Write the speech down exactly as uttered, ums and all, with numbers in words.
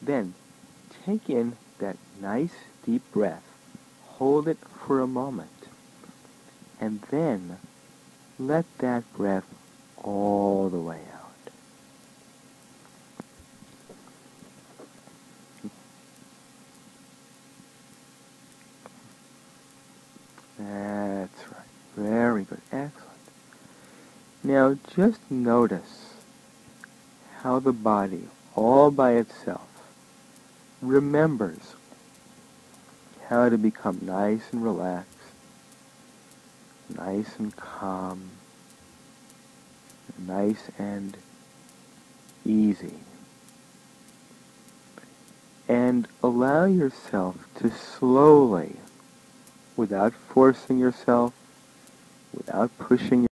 Then take in that nice deep breath, hold it for a moment, and then let that breath all the way out. That's right. Very good. Excellent. Now just notice how the body, all by itself, remembers how to become nice and relaxed, nice and calm, nice and easy. And allow yourself to slowly, without forcing yourself, without pushing